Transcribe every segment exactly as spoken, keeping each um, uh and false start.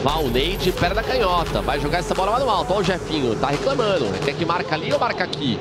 Valnei de perna canhota. Vai jogar essa bola lá no alto. Olha o Jefinho. Tá reclamando. Quer que marca ali ou marca aqui?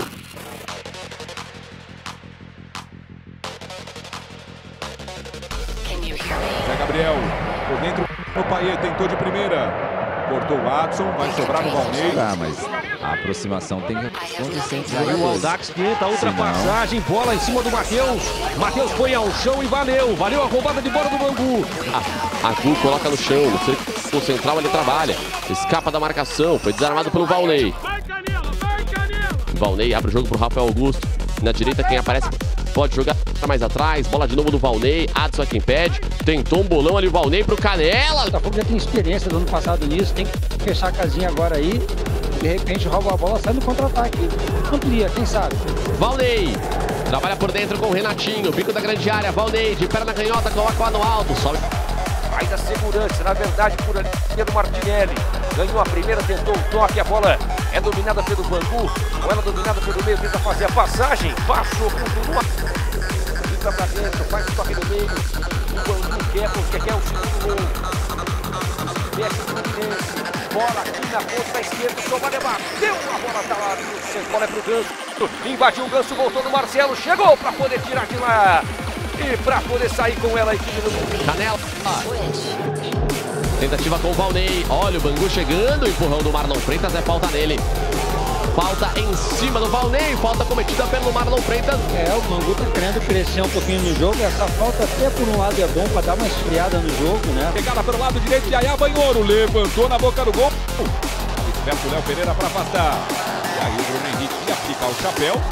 Zé Gabriel. Por dentro. O Payet tentou de primeira. Cortou o Adson. Vai sobrar no Valnei. Ah, mas a aproximação tem condicente. Aí o Aldax tenta a ultrapassagem. Bola em cima do Matheus. Matheus põe ao chão e valeu. Valeu a roubada de bola do Bangu. A Gu coloca no chão. O central ele trabalha. Escapa da marcação. Foi desarmado pelo Valnei. Valnei abre o jogo pro Rafael Augusto. Na direita quem aparece pode jogar mais atrás. Bola de novo do Valnei. Adson é quem pede. Tentou um bolão ali o Valnei pro Canela. O Botafogo já tem experiência do ano passado nisso. Tem que fechar a casinha agora aí. De repente rouba a bola, sai no contra-ataque. Amplia, quem sabe? Valnei. Trabalha por dentro com o Renatinho. Bico da grande área. Valnei de perna canhota. Coloca lá no alto. Sobe. Faz a segurança, na verdade, por ali do Martinelli. Ganhou a primeira, tentou o toque, a bola é dominada pelo Bangu. Ou ela dominada pelo meio, tenta fazer a passagem. Passou, continua. Fica pra dentro, faz o toque no meio. O Bangu quer, porque quer o segundo gol. Desce o Fluminense. Bola aqui na ponta esquerda, só vai levar. Deu uma bola, tá lá. A bola é pro Ganso. Invadiu o Ganso, voltou no Marcelo. Chegou pra poder tirar de lá. E pra poder sair com ela a equipe do Canela. Tentativa com o Valnei. Olha o Bangu chegando. Empurrão do Marlon Freitas. É falta nele. Falta em cima do Valnei. Falta cometida pelo Marlon Freitas. É, o Bangu tá querendo crescer um pouquinho no jogo. Essa falta até por um lado é bom para dar uma esfriada no jogo, né? Pegada pelo lado direito de Yaya Banhoro. Levantou na boca do gol. Esperto o Léo Pereira para afastar. E aí o Bruno Henrique ia aplicar o chapéu.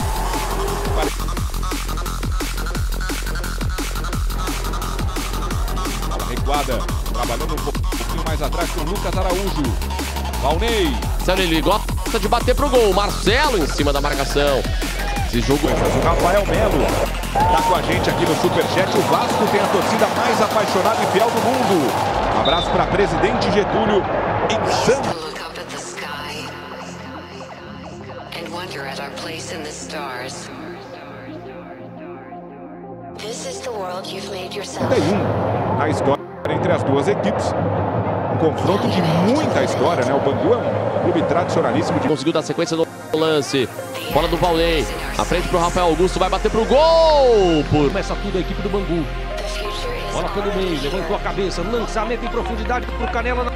Recuada, trabalhando um pouquinho mais atrás com o Lucas Araújo. Valnei. Marcelo, ele gosta de bater pro gol. Marcelo em cima da marcação. Esse jogo... O Rafael Melo tá com a gente aqui no Superchat. O Vasco tem a torcida mais apaixonada e fiel do mundo. Um abraço para Presidente Getúlio em Santos. Tem um na história entre as duas equipes. Um confronto de muita história, né? O Bangu é um clube tradicionalíssimo. De... Conseguiu dar sequência no lance. Bola do Valnei. A frente pro Rafael Augusto. Vai bater pro gol. Por... Começa tudo a equipe do Bangu. Bola pelo meio. Levantou a cabeça. Lançamento em profundidade pro Canela.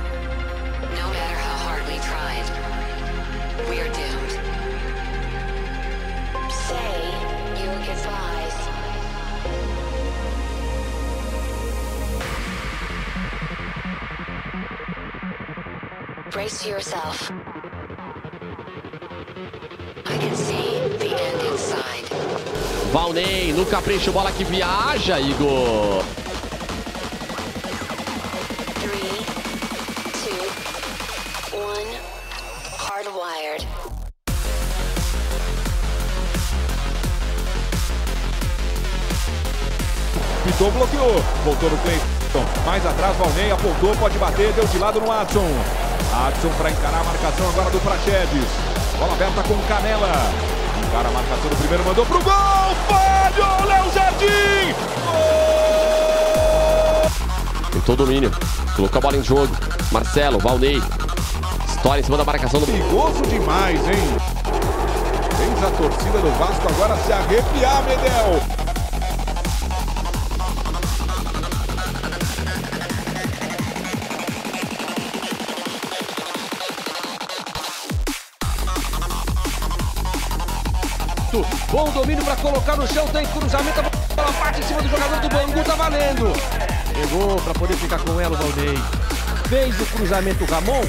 Brace yourself. I can see the end inside. Valnei no capricho, bola que viaja, Igor. Three, two, one, hardwired. Piton bloqueou, voltou no Cleiton. Mais atrás, Valnei apontou, pode bater, deu de lado no Adson. Adson para encarar a marcação agora do Praxedes. Bola aberta com Canela. Encara a marcação do primeiro, mandou pro gol. Falhou, Léo Jardim. Gol! Tentou o domínio. Colocou a bola em jogo. Marcelo, Valnei. História em cima da marcação do... Perigoso demais, hein? Fez a torcida do Vasco agora se arrepiar, Medel. Bom domínio para colocar no chão, tem cruzamento, a bola parte em cima do jogador do Bangu, tá valendo. Pegou para poder ficar com ela o Valnei. Fez o cruzamento, Ramon.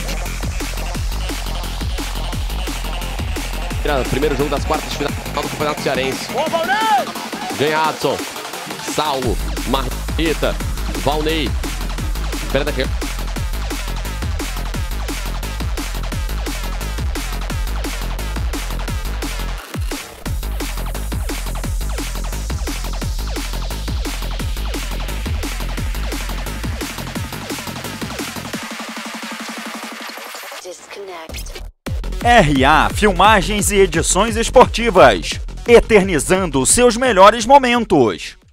Primeiro jogo das quartas de final do Campeonato Cearense. Ô, Valnei! Ganha Adson. Saulo. Marreta. Valnei. Perna aqui. R A Filmagens e Edições Esportivas, eternizando seus melhores momentos.